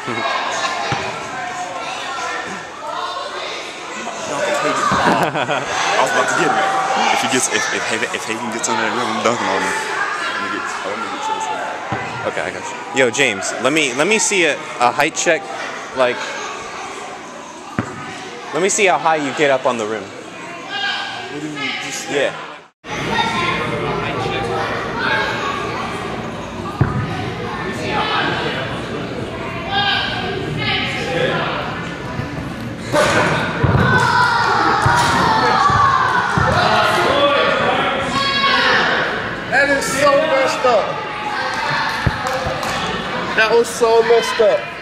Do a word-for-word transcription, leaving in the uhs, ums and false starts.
I was about to get him. If he gets, if if, if Hagen gets on that rim, I'm dunking on him. Let me get, let me get you. Okay, I got you. Yo, James, let me let me see a, a height check. Like, let me see how high you get up on the rim. What do you mean? Just, yeah. That is so messed up. That was so messed up.